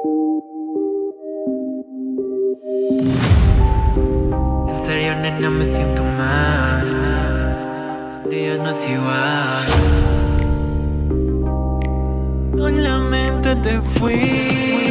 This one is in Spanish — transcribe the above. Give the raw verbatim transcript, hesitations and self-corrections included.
En serio, nena, me siento mal. Los días no es igual. Solamente te fui.